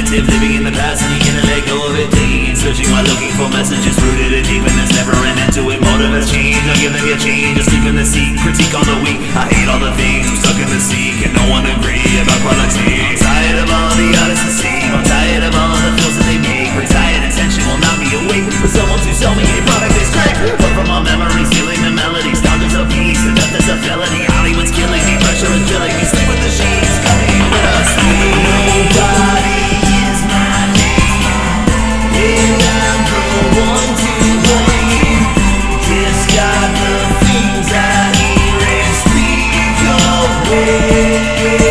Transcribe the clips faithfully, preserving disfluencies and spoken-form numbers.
negative, living in the past and you can't let go of it. Digging and searching while looking for messages rooted in deep, and there's never an end to it. Motive has changed, I'll give them your change. Asleep in the seat, critique on the weak. I hate all the things, I'm stuck in the sea. Can no one agree about quality? I'm tired of all the artists to see. I'm tired of all the films that they make. Retired attention will not be awake for someone to sell me a product that's crack. But from all memories, stealing the melodies. Down to a piece, the death is a felony. Hollywood's killing me, pressure is drilling me. Sleep with the shades, coming with us. Nobody is my name, and I'm the one to blame. Just got the things I hear and speak away.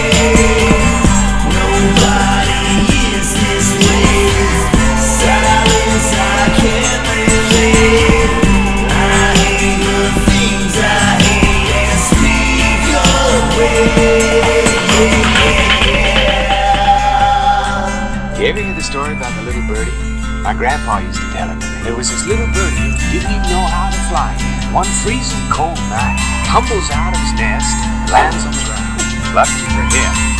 Nobody is this way. Silence I can't relate. I hate the things I hate and speak away. You ever hear the story about the little birdie? My grandpa used to tell it to me. There was this little birdie who didn't even know how to fly. One freezing cold night, tumbles out of his nest, lands on the ground. Lucky for him,